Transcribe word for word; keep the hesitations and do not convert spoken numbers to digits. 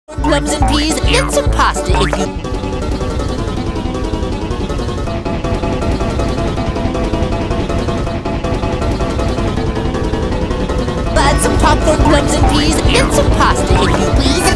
Plums and peas and some pasta if you... Add some popcorn, plums and peas and some pasta if you please.